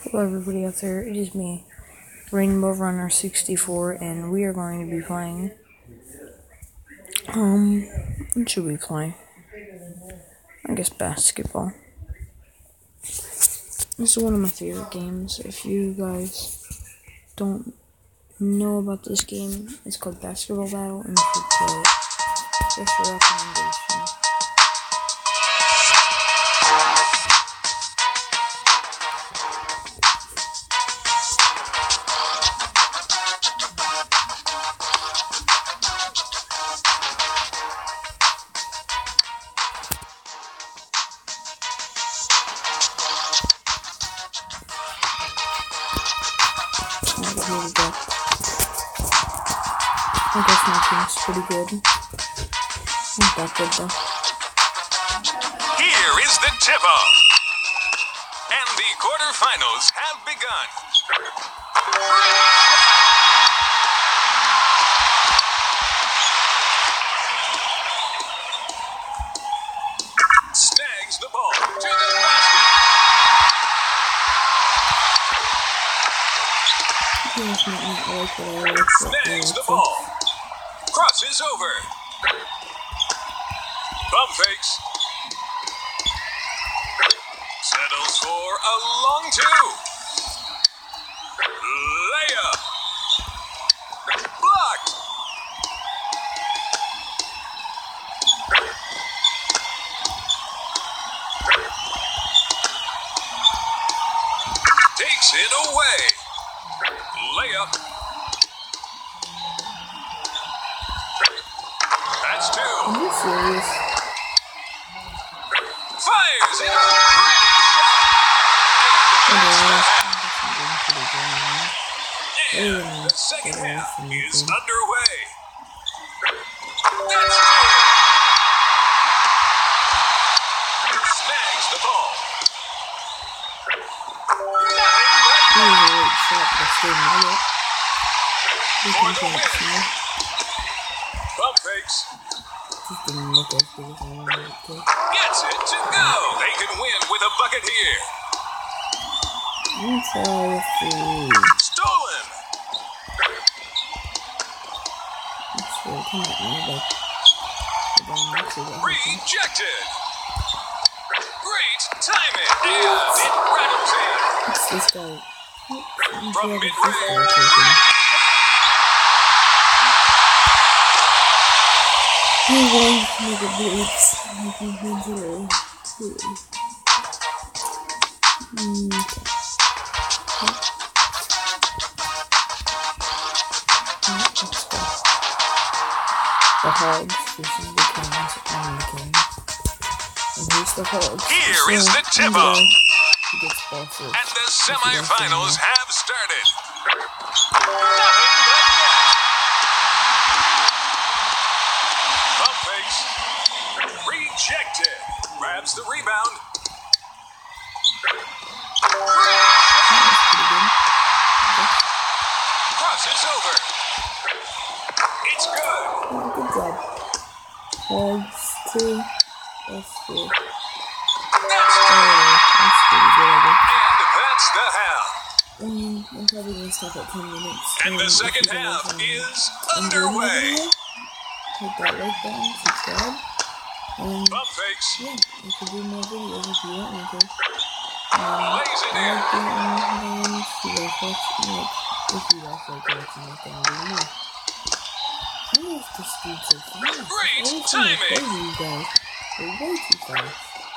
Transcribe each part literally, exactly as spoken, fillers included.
Hello everybody out there, it is me, Rainbow Runner sixty-four, and we are going to be playing, um, what should we play? I guess basketball. This is one of my favorite games. If you guys don't know about this game, it's called Basketball Battle, and you should play it. Just a recommendation. Here we go. I guess my team's pretty good. Not that good though. Here is the tip-off. And the quarterfinals have begun. Snags the ball to the basket. Snags the ball. Crosses over. Bump fakes. Settles for a long two. Layup. Blocked. Takes it away. Layup. That's two. Are you serious? Fires it. And the second half is underway. That's two. Snags the ball. Nothing but net. Bump fakes. Gets it to go. They can win with a bucket here. Stolen. Rejected. Great timing. And it rattles in. What's this guy? From mid-range. He won't make a blitz. Make a zero. The Hogs. This is the Kings and the King. And here's the Hogs. Here is the tip-off. And the semifinals have started. Nothing but net. Bump fakes. Rejected. Grabs the rebound. Crosses over. It's good. Good job. Hogs two. That's good. That's Oh, that's pretty good. And that's the half. Um, I'm probably gonna stop at ten minutes. And the second half is underway. Hit that like button, subscribe, and Bump fakes. yeah, you can do more videos if you want me to. Um, Lays it I in. like doing them, if you guys watch, like, if you guys like watching it, then do more. How is this dude so fast? Great Every time I timing. play these guys, they're way too fast.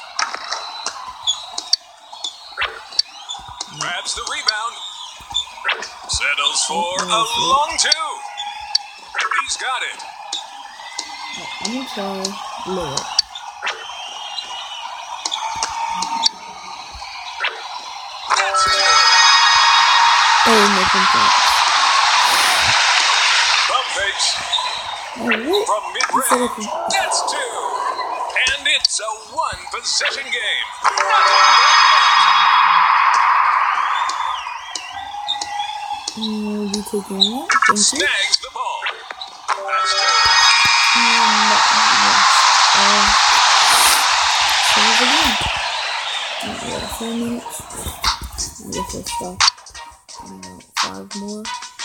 Grabs the rebound. Settles for a long two. He's got it. I'm gonna try lower. That's two. Oh, no complaints. Bump fakes Oh, what? from Instead of mid-range. That's two. And it's a one-possession game. Uh, you taking that? Thank you. Snags the ball. That's two. And that was, uh, save again. Yeah, four minutes. I guess I stop. Uh, five more.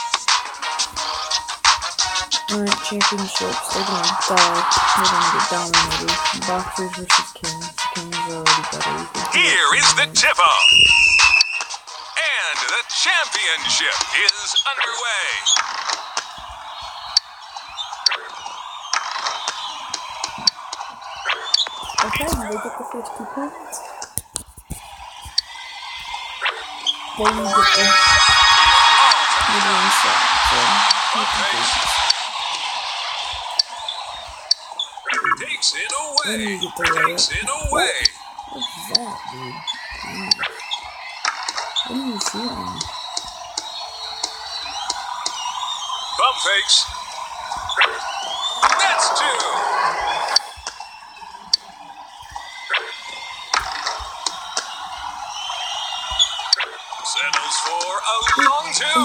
Alright, championships. They're gonna die. They're gonna get dominated. Boxers versus Kings. Kings are already better. Here is the tip-off. And the championship is underway. Okay, they get the first two points. Then you get the mid-range shot. So, takes it away. then you get the Takes layup. it away. What's that, dude? Nice. What are you shooting? Bump fakes. That's two. Settles for a long two.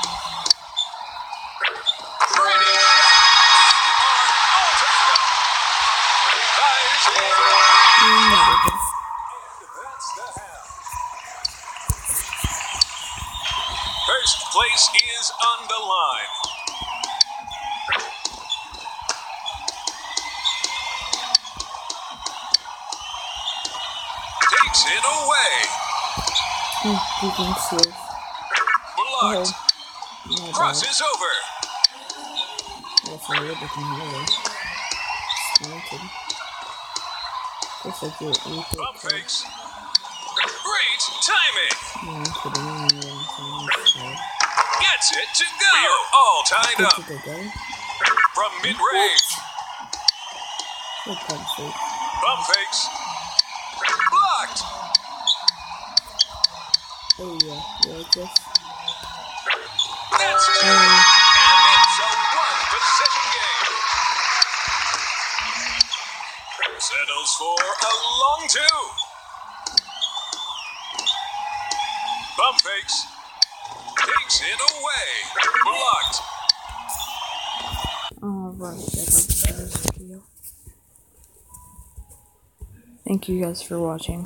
Pretty shot. All tied up. Fires in. And that's the half. First place is on the line. Takes it away. Mm, you can see it. Blocked. Oh, Crosses over. that's a little bit more. Slanted. Looks like you're equal. Bump fakes. Great timing. Yeah, put it in there. Gets it to go. We are all tied Good up. to go. From mid-range. Good pump fake. Bump fakes. Blocked. Oh yeah, you like this? That's two. Um, And it's a one-possession game. Settles for a long two. Bump fakes. Takes it away. Blocked. Alright, that helps this video. Thank you guys for watching.